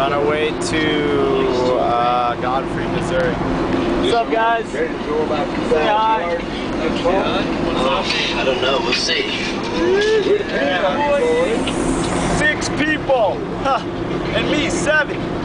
on our way to Godfrey, Missouri. What's up, guys? Say hi. I don't know. We'll see. Yeah. 6 people. Huh. And me, 7.